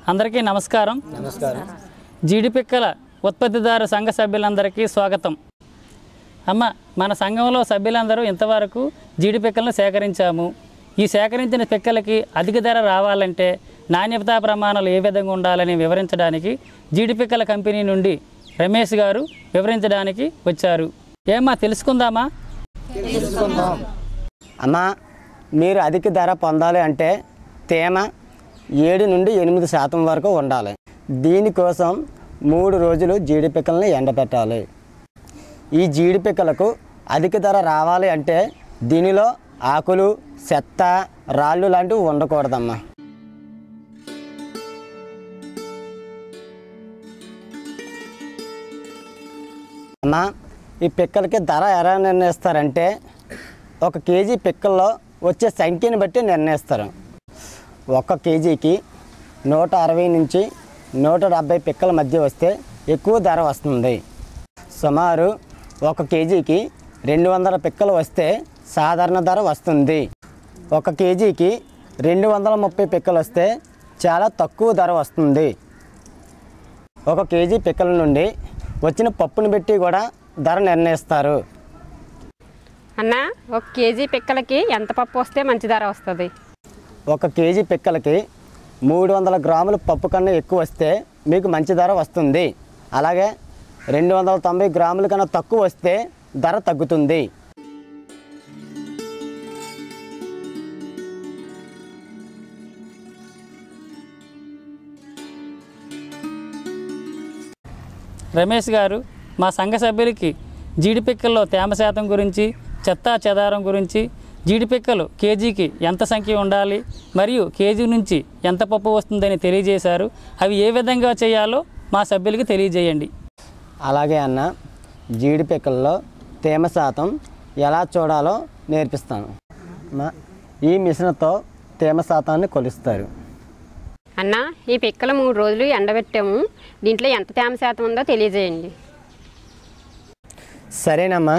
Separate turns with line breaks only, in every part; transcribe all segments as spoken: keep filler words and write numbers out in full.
అందరికీ నమస్కారం.
నమస్కారం.
జీడిపిక్కల ఉత్పత్తిదారు సంఘ సభ్యులందరికీ స్వాగతం. అమ్మ, మన సంఘంలో సభ్యులందరూ ఇంతవరకు జీడిపిక్కలను సేకరించాము. ఈ సేకరించిన పిక్కలకి అధిక ధర రావాలంటే నాణ్యతా ప్రమాణాలు ఏ విధంగా ఉండాలని వివరించడానికి జీడిపిక్కల కంపెనీ నుండి రమేష్ గారు వివరించడానికి వచ్చారు. ఏమ్మా తెలుసుకుందామా?
తెలుసుకుందాం. అమ్మా, మీరు అధిక ధర పొందాలి అంటే తేమ ఏడు నుండి ఎనిమిది శాతం వరకు ఉండాలి. దీనికోసం మూడు రోజులు జీడిపిక్కలను ఎండబెట్టాలి. ఈ జీడిపిక్కలకు అధిక ధర రావాలి అంటే దీనిలో ఆకులు, చెత్త, రాళ్ళు లాంటివి ఉండకూడదమ్మా. అమ్మా, ఈ పిక్కలకి ధర ఎలా నిర్ణయిస్తారంటే ఒక కేజీ పిక్కల్లో వచ్చే సంఖ్యని బట్టి నిర్ణయిస్తారు. ఒక కేజీకి నూట అరవై నుంచి నూట డెబ్భై పిక్కల మధ్య వస్తే ఎక్కువ ధర వస్తుంది. సుమారు ఒక కేజీకి రెండు వందల పిక్కలు వస్తే సాధారణ ధర వస్తుంది. ఒక కేజీకి రెండు వందల ముప్పై పిక్కలు వస్తే చాలా తక్కువ ధర వస్తుంది. ఒక కేజీ పిక్కల నుండి వచ్చిన పప్పును బట్టి కూడా ధర నిర్ణయిస్తారు.
అన్న, ఒక కేజీ పిక్కలకి ఎంత పప్పు వస్తే మంచి ధర వస్తుంది?
ఒక కేజీ పిక్కలకి మూడు వందల గ్రాముల పప్పు కన్నా ఎక్కువ వస్తే మీకు మంచి ధర వస్తుంది. అలాగే రెండు వందల తొంభై గ్రాముల కన్నా తక్కువ వస్తే ధర తగ్గుతుంది.
రమేష్ గారు మా సంఘ సభ్యులకి జీడిపిక్కల్లో తేమ శాతం గురించి, చెత్తా చెదారం గురించి, జీడిపిక్కలు కేజీకి ఎంత సంఖ్య ఉండాలి మరియు కేజీ నుంచి ఎంత పప్పు వస్తుందని తెలియజేశారు. అవి ఏ విధంగా చేయాలో మా సభ్యులకి తెలియజేయండి.
అలాగే అన్న, జీడిపిక్కల్లో తేమ శాతం ఎలా చూడాలో నేర్పిస్తాను. ఈ మిషన్తో తేమ శాతాన్ని కొలుస్తారు.
అన్న, ఈ పిక్కలు మూడు రోజులు ఎండబెట్టాము. దీంట్లో ఎంత తేమ శాతం ఉందో తెలియజేయండి.
సరేనమ్మా.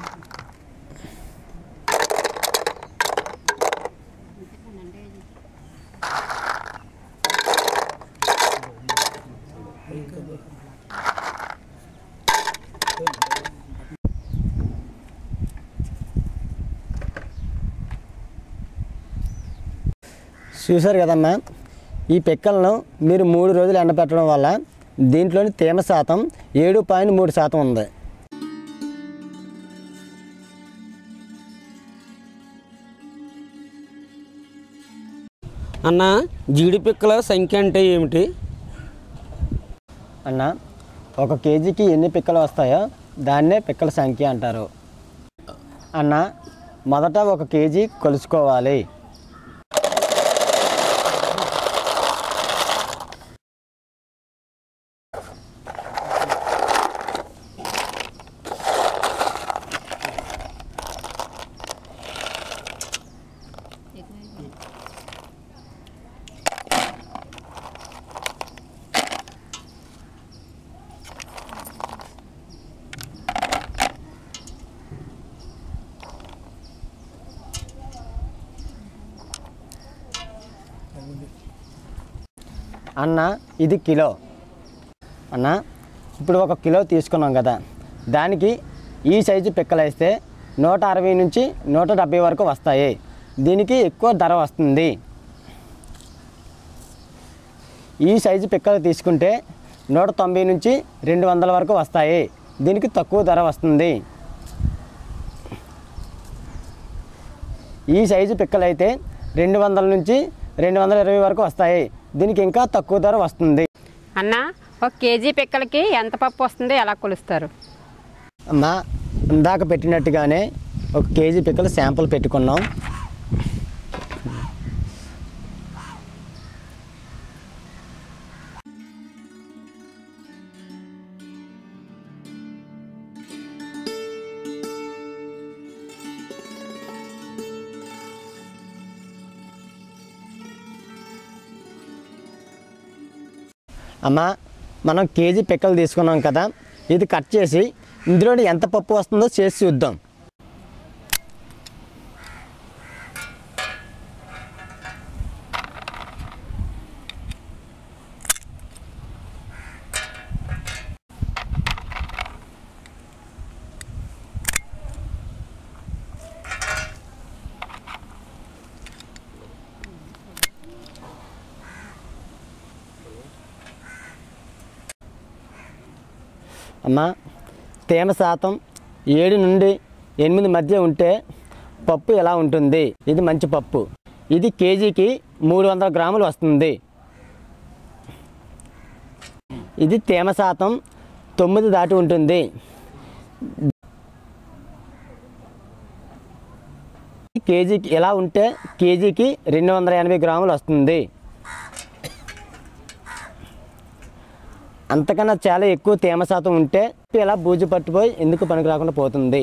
చూసారు కదమ్మా, ఈ పిక్కలను మీరు మూడు రోజులు ఎండబెట్టడం వల్ల దీంట్లోని తేమ శాతం ఏడు పాయింట్ మూడు శాతం ఉంది.
అన్న, జీడిపిక్కల సంఖ్య అంటే ఏమిటి?
అన్న, ఒక కేజీకి ఎన్ని పిక్కలు వస్తాయో దాన్నే పిక్కల సంఖ్య అంటారు. అన్న, మొదట ఒక కేజీ కొలుసుకోవాలి. అన్న, ఇది కిలో. అన్న, ఇప్పుడు ఒక కిలో తీసుకున్నాం కదా, దానికి ఈ సైజు పిక్కలు వేస్తే నూట అరవై నుంచి నూట డెబ్భై వరకు వస్తాయి. దీనికి ఎక్కువ ధర వస్తుంది. ఈ సైజు పిక్కలు తీసుకుంటే నూట తొంభై నుంచి రెండు వందల వరకు వస్తాయి. దీనికి తక్కువ ధర వస్తుంది. ఈ సైజు పిక్కలు అయితే రెండు వందల నుంచి రెండు వందల ఇరవై వరకు వస్తాయి. దీనికి ఇంకా తక్కువ ధర వస్తుంది.
అన్న, ఒక కేజీ పిక్కలకి ఎంత పప్పు వస్తుందో ఎలా కొలుస్తారు?
అమ్మా, ఇందాక పెట్టినట్టుగానే ఒక కేజీ పిక్కలు శాంపుల్ పెట్టుకున్నాం. అమ్మా, మనం కేజీ పిక్కలు తీసుకున్నాం కదా, ఇది కట్ చేసి ఇందులో ఎంత పప్పు వస్తుందో చేసి చూద్దాం. అమ్మ, తేమ శాతం ఏడు నుండి ఎనిమిది మధ్య ఉంటే పప్పు ఎలా ఉంటుంది? ఇది మంచి పప్పు. ఇది కేజీకి మూడు వందల గ్రాములు వస్తుంది. ఇది తేమ శాతం తొమ్మిది దాటి ఉంటుంది. కేజీకి ఎలా ఉంటే కేజీకి రెండు వందల ఎనభై గ్రాములు వస్తుంది. అంతకన్నా చాలా ఎక్కువ తేమ శాతం ఉంటే ఇలా బూజు పట్టిపోయి ఎందుకు పనికి రాకుండా పోతుంది.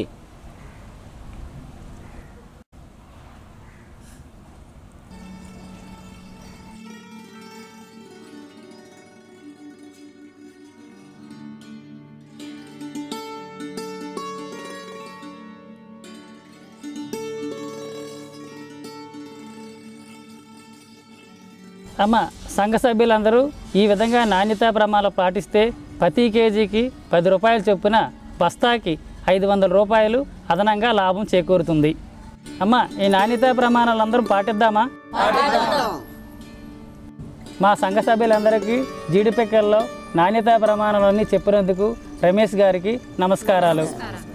అమ్మ, సంఘ సభ్యులందరూ ఈ విధంగా నాణ్యతా ప్రమాణాలు పాటిస్తే ప్రతి కేజీకి పది రూపాయల చొప్పున బస్తాకి ఐదు వందల రూపాయలు అదనంగా లాభం చేకూరుతుంది. అమ్మ, ఈ నాణ్యతా ప్రమాణాలు అందరూ పాటిద్దామా? మా సంఘ సభ్యులందరికీ జీడిపిక్కల్లో నాణ్యతా ప్రమాణాలన్నీ చెప్పినందుకు రమేష్ గారికి నమస్కారాలు.